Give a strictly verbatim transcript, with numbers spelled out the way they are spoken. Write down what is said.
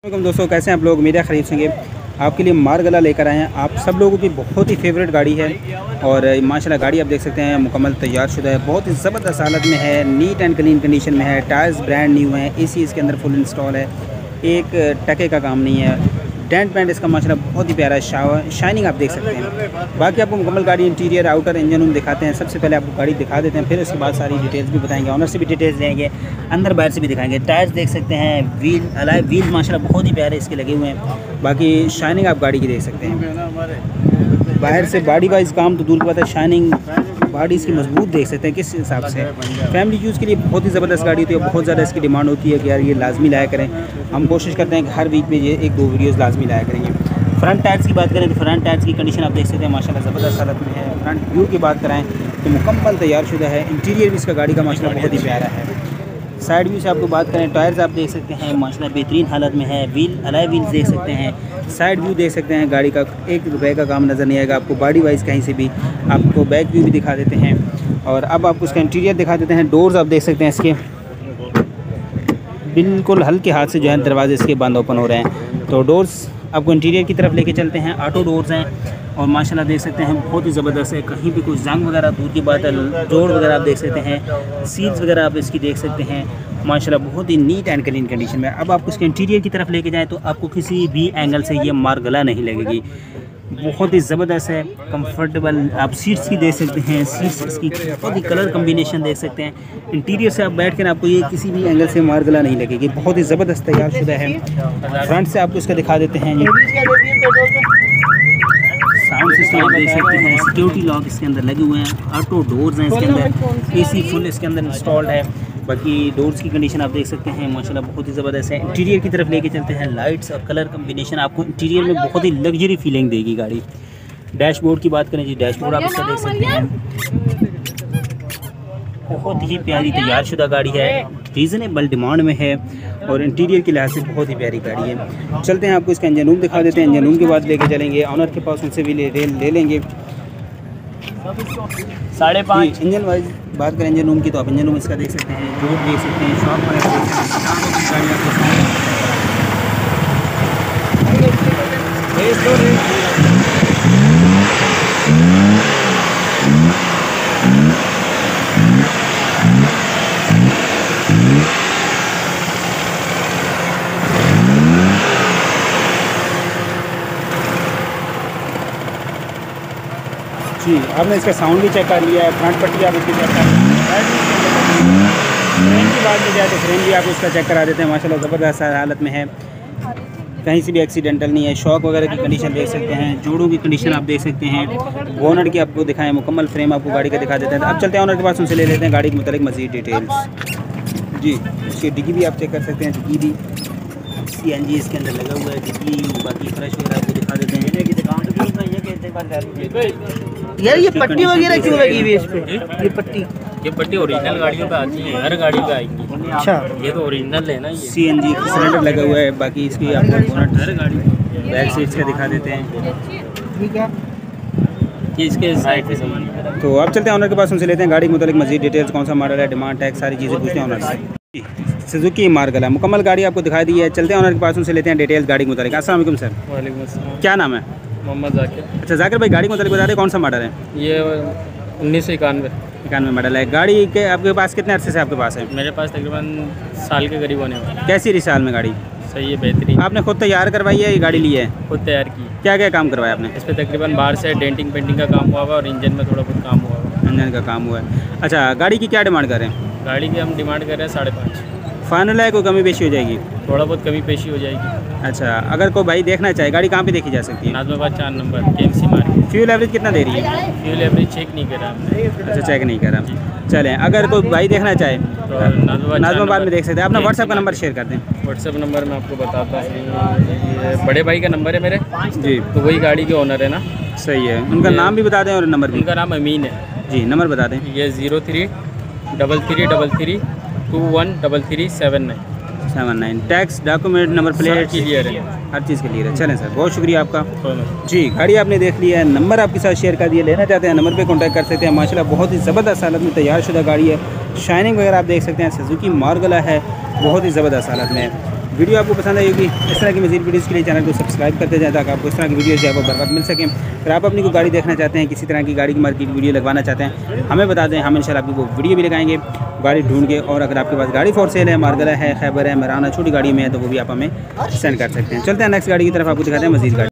वालेकुम दोस्तों, कैसे हैं आप लोग। मेरा खरीद सिंह आपके लिए मारगला लेकर आए हैं। आप सब लोगों की बहुत ही फेवरेट गाड़ी है और माशाल्लाह गाड़ी आप देख सकते हैं मुकम्मल तैयार शुदा है, बहुत ही ज़बरदस्त हालत में है, नीट एंड क्लीन कंडीशन में है। टायर्स ब्रांड न्यू हैं, एसी इसके अंदर फुल इंस्टॉल है, एक टके का काम नहीं है। डेंट पेंट इसका माशाल्लाह बहुत ही प्यारा है, शाइनिंग आप देख सकते हैं। बाकी आपको मुकम्मल गाड़ी इंटीरियर आउटर इंजन रूम दिखाते हैं। सबसे पहले आपको गाड़ी दिखा देते हैं, फिर उसके बाद सारी डिटेल्स भी बताएंगे, ऑनर से भी डिटेल्स लेंगे, अंदर बाहर से भी दिखाएंगे। टायर्स देख सकते हैं, व्हील अलाइ व्हील माशाल्लाह बहुत ही प्यारे इसके लगे हुए हैं। बाकी शाइनिंग आप गाड़ी की देख सकते हैं। बाहर से बॉडी वाइज काम तो दूर की बात है, शाइनिंग गाड़ी इसकी मजबूत देख सकते हैं किस हिसाब से। फैमिली यूज़ के लिए बहुत ही ज़बरदस्त गाड़ी होती है, बहुत ज़्यादा इसकी डिमांड होती है कि यार ये लाजमी लाया करें। हम कोशिश करते हैं कि हर वीक में ये एक दो वीडियोज़ लाजमी लाया करेंगे। फ्रंट टायर्स की बात करें तो फ्रंट टायर्स की कंडीशन आप देख सकते हैं माशाल्लाह ज़बरदस्त हालत में है। फ्रंट व्यू की बात कराएं तो मुकम्मल तैयार शुदा है। इंटीरियर भी इसका गाड़ी का माशाल्लाह बहुत ही प्यारा है। साइड व्यू से आपको बात करें, टायर्स आप देख सकते हैं माशाल्लाह बेहतरीन हालत में है। व्हील अलाइ व्हील्स देख सकते हैं। साइड व्यू देख सकते हैं, गाड़ी का एक रुपये का काम नज़र नहीं आएगा आपको बॉडी वाइज कहीं से भी। आपको बैक व्यू भी दिखा देते हैं और अब आपको इसका इंटीरियर दिखा देते हैं। डोर्स आप देख सकते हैं इसके बिल्कुल हल्के हाथ से जो है दरवाजे इसके बंद ओपन हो रहे हैं। तो डोर्स आपको इंटीरियर की तरफ लेके चलते हैं। ऑटो डोर्स हैं और माशाल्लाह देख सकते हैं बहुत ही ज़बरदस्त है। कहीं भी कोई जंग वगैरह दूर की बात है, डोर वगैरह आप देख सकते हैं, सील्स वगैरह आप इसकी देख सकते हैं माशाल्लाह बहुत ही नीट एंड क्लीन कंडीशन में। अब आपको इसके इंटीरियर की तरफ लेके जाएँ तो आपको किसी भी एंगल से ये मारगला नहीं लगेगी, बहुत ही ज़बरदस्त है, कंफर्टेबल। आप सीट्स की देख सकते हैं, सीट्स इसकी बहुत ही कलर कम्बिनेशन देख सकते हैं। इंटीरियर से आप बैठ कर आपको ये किसी भी एंगल से मारगला नहीं लगेगी, बहुत ही ज़बरदस्त तैयार शुदा है। फ्रंट से आपको इसका दिखा देते हैं, साउंड सिस्टम आप देख सकते हैं, सिक्योरिटी लॉक इसके अंदर लगे हुए हैं, ऑटो डोर्स हैं इसके अंदर, एसी फुल इसके अंदर इंस्टॉल्ड है। बाकी डोर्स की कंडीशन आप देख सकते हैं माशाल्लाह बहुत ही ज़बरदस्त है। इंटीरियर की तरफ लेके चलते हैं, लाइट्स और कलर कम्बिनेशन आपको इंटीरियर में बहुत ही लग्जरी फीलिंग देगी गाड़ी। डैशबोर्ड की बात करें जी, डैशबोर्ड आप इसका देख सकते हैं, बहुत ही प्यारी तैयार शुदा गाड़ी है, रीज़नेबल डिमांड में है और इंटीरियर के लिहाज से बहुत ही प्यारी गाड़ी है। चलते हैं आपको इसका इंजन रूम दिखा देते हैं, इंजन रूम के बाद लेके चलेंगे ऑनर के पास, उनसे भी ले ले लेंगे साढ़े पाँच। इंजन वाइज बात करें इंजन रूम की तो आप इंजन रूम इसका देख सकते हैं, रोड देख सकते हैं, शॉप वगैरह देख सकते हैं। जी आपने इसका साउंड भी चेक कर लिया है, फ्रंट पट्टी आप इसकी चेक कर फ्रेम की बात की जाए तो फ्रेम भी आप इसका चेक करा देते हैं, माशाल्लाह ज़बरदस्त हालत में है, कहीं से भी एक्सीडेंटल नहीं है। शॉक वगैरह की कंडीशन देख सकते हैं, जोड़ों की कंडीशन आप देख सकते हैं। बोनट की आपको दिखाएं, मुकम्मल फ्रेम आपको गाड़ी का दिखा देते हैं। अब चलते हैं ऑनर के पास, उनसे ले लेते हैं गाड़ी के मुतालिक मज़ीद डिटेल्स। जी उसकी डिग्गी भी आप चेक कर सकते हैं, डिग्गी भी सी एन जी इसके अंदर लगा हुआ है, डिग्गी बाकी फ्रेश वगैरह आपको दिखा देते हैं। यार ये पट्टी वगैरह क्यों लगी हुई है इस पे? ये पट्टी ये पट्टी ओरिजिनल गाड़ियों पे आती है, हर गाड़ी पे आएंगी। अच्छा, ये तो ओरिजिनल है ना, ये सी एन जी सिलेंडर लगा हुआ है। बाकी इसकी आपको बोनट हर गाड़ी बैक सीट्स का दिखा देते हैं, ठीक है, ये इसके साइड पे सही। तो अब चलते हैं ऑनर के पास, उनसे लेते हैं गाड़ी के मुतालिक मज़ीद डिटेल्स, कौन सा मॉडल है, डिमांड टैक्स, सारी चीज़ें पूछते हैं ऑनर से। सुजुकी मारगला मुकम्मल गाड़ी आपको दिखाई दी है। चलते हैं ऑनर के पास, उनसे लेते हैं डिटेल्स गाड़ी के मुतालिक। अस्सलाम वालेकुम सर। वालेकुम अस्सलाम। क्या नाम है? मोहम्मद जाकिर। अच्छा जाकिर भाई, गाड़ी के मुतालिक बता रहे कौन सा मॉडल है? ये उन्नीस सौ इक्यानवे इक्यानवे मॉडल है। गाड़ी के आपके पास कितने अरसे से आपके पास है? मेरे पास तकरीबन साल के करीब होने वाला। कैसी रही साल में गाड़ी? सही है, बेहतरीन। आपने खुद तैयार करवाई है, ये गाड़ी ली है? खुद तैयार की। क्या क्या काम करवाया आपने? इस पर तकरीबन बाहर से डेंटिंग पेंटिंग का काम हुआ हुआ और इंजन में थोड़ा बहुत काम हुआ हुआ। इंजन का काम हुआ है। अच्छा गाड़ी की क्या डिमांड कर रहे हैं? गाड़ी की हम डिमांड कर रहे हैं साढ़े पाँच। फाइनल है, कोई कमी पेशी हो जाएगी? थोड़ा बहुत कमी पेशी हो जाएगी। अच्छा, अगर कोई भाई देखना चाहे गाड़ी कहाँ पे देखी जा सकती है? नाज़माबाद चार नंबर के M C market. Fuel average कितना दे रही है? फ्यूल एवरेज चेक नहीं करा हमने। अच्छा चेक नहीं करा। चलें, अगर कोई भाई देखना चाहे तो नाज़माबाद नाज़माबाद में देख सकते हैं। अपना व्हाट्सएप का नंबर शेयर कर दें। व्हाट्सएप नंबर मैं आपको बताता हूँ, बड़े भाई का नंबर है मेरे जी, तो वही गाड़ी के ओनर है ना। सही है, उनका नाम भी बता दें और नंबर भी। उनका नाम अमीन है जी, नंबर बता दें। ये zero three double three double three two one double three seven nine seven nine. Tax document number plate clear है, हर चीज़ क्लियर है। चलें सर, बहुत शुक्रिया आपका। दोनों। जी गाड़ी आपने देख लिया है, नंबर आपके साथ शेयर कर दिया, लेना चाहते हैं नंबर पे कांटेक्ट कर सकते हैं। माशाल्लाह बहुत ही ज़बरदस्त हालत में तैयार शुदा गाड़ी है, शाइनिंग वगैरह आप देख सकते हैं। सुजुकी मारगला है, बहुत ही ज़बरदस्त हालत में है। वीडियो आपको पसंद आई होगी। इस तरह की मज़ीद वीडियोज़ के लिए चैनल को सब्सक्राइब करते जाएं ताकि आपको इस तरह की वीडियो जो है वो बर वक्त मिल सकें। अगर आप अपनी कोई गाड़ी देखना चाहते हैं, किसी तरह की गाड़ी की मार्केट वीडियो लगवाना चाहते हैं, हमें बता दें, हम इंशाल्लाह आपको वो वीडियो भी लगाएंगे गाड़ी ढूंढ के। और अगर आपके पास गाड़ी फॉर सेल है, मारगला है, खैबर है, मराना, छोटी गाड़ी में है, तो वो भी आप हमें सेंड कर सकते हैं। चलते हैं नेक्स्ट गाड़ी की तरफ, आपको दिखाते हैं मज़ीद गाड़ी।